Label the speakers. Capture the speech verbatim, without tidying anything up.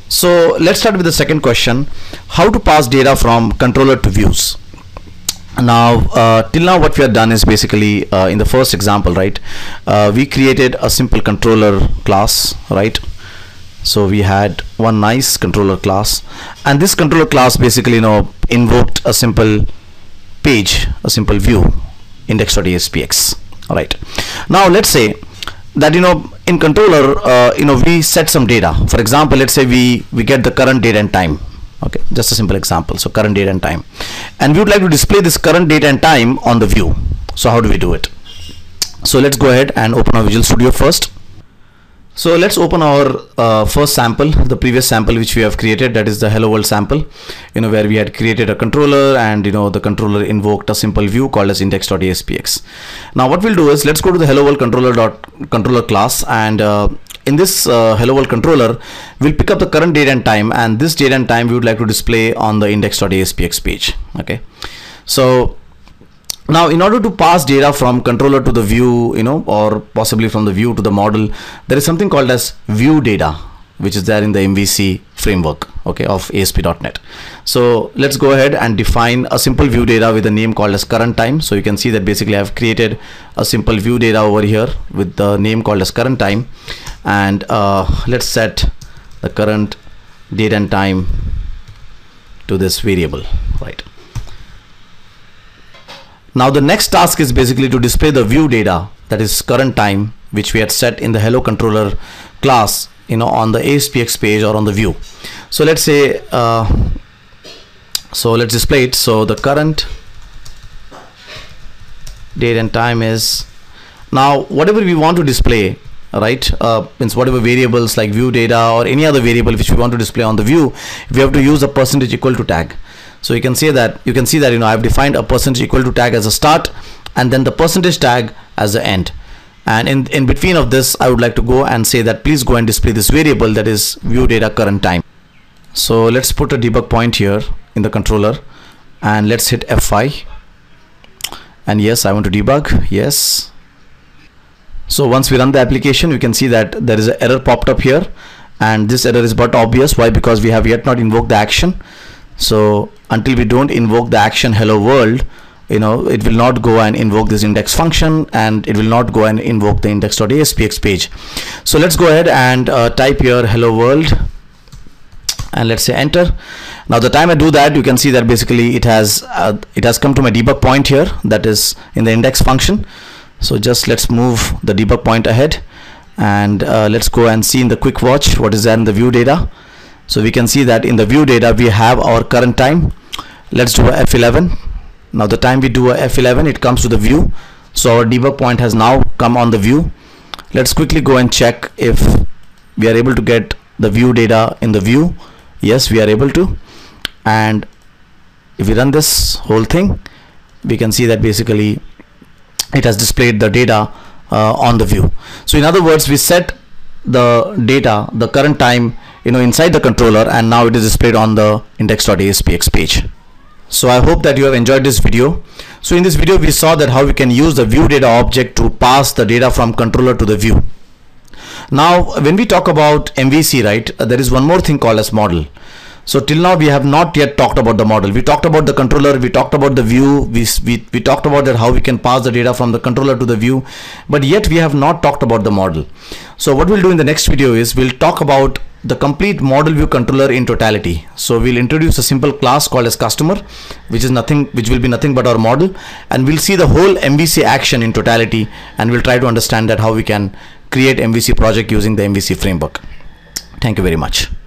Speaker 1: So let's start with the second question: how to pass data from controller to views. Now uh, till now what we have done is basically uh, in the first example, right, uh, we created a simple controller class, right? So we had one nice controller class, and this controller class basically, you know, invoked a simple page, a simple view, index.aspx. All right, now let's say that, you know, in controller, uh, you know, we set some data. For example, let's say we we get the current date and time. Okay, just a simple example. So current date and time, and we would like to display this current date and time on the view. So how do we do it? So let's go ahead and open our Visual Studio first. So let's open our uh, first sample, the previous sample which we have created, that is the hello world sample, you know, where we had created a controller, and you know, the controller invoked a simple view called as index.aspx. Now what we'll do is, let's go to the hello world controller dot controller class, and uh, in this uh, hello world controller we'll pick up the current date and time, and this date and time we would like to display on the index.aspx page. Okay, so now in order to pass data from controller to the view, you know, or possibly from the view to the model, there is something called as ViewData, which is there in the M V C framework, okay, of A S P dot net. So let's go ahead and define a simple view data with a name called as current time. So you can see that basically I've created a simple view data over here with the name called as current time, and uh, let's set the current date and time to this variable, right? Now the next task is basically to display the view data, that is current time, which we had set in the hello controller class, you know, on the A S P X page or on the view. So let's say uh, so let's display it. So the current date and time is, now whatever we want to display, right, uh, means whatever variables like view data or any other variable which we want to display on the view, we have to use a percentage equal to tag. So you can say that you can see that, you know, I've defined a percentage equal to tag as a start, and then the percentage tag as the end. And in, in between of this, I would like to go and say that please go and display this variable, that is view data current time. So let's put a debug point here in the controller, and let's hit F five. And yes, I want to debug. Yes. So once we run the application, we can see that there is an error popped up here, and this error is but obvious. Why? Because we have yet not invoked the action. So until we don't invoke the action hello world, you know, it will not go and invoke this index function, and it will not go and invoke the index.aspx page. So let's go ahead and uh, type here hello world, and let's say enter. Now the time I do that, you can see that basically it has uh, it has come to my debug point here, that is in the index function. So just let's move the debug point ahead, and uh, let's go and see in the quick watch what is there in the view data. So we can see that in the view data we have our current time. Let's do a F eleven. Now the time we do a F eleven, it comes to the view. So our debug point has now come on the view. Let's quickly go and check if we are able to get the view data in the view. Yes, we are able to. And if we run this whole thing, we can see that basically it has displayed the data uh, on the view. So in other words, we set the data, the current time, you know, inside the controller, and now it is displayed on the index.aspx page. So I hope that you have enjoyed this video. So in this video we saw that how we can use the view data object to pass the data from controller to the view. Now when we talk about M V C, right, uh, there is one more thing called as model. So till now we have not yet talked about the model. We talked about the controller, we talked about the view, we, we, we talked about that how we can pass the data from the controller to the view, but yet we have not talked about the model. So what we'll do in the next video is we'll talk about the complete model view controller in totality. So we'll introduce a simple class called as customer, which is nothing, which will be nothing but our model, and we'll see the whole M V C action in totality, and we'll try to understand that how we can create M V C project using the M V C framework. Thank you very much.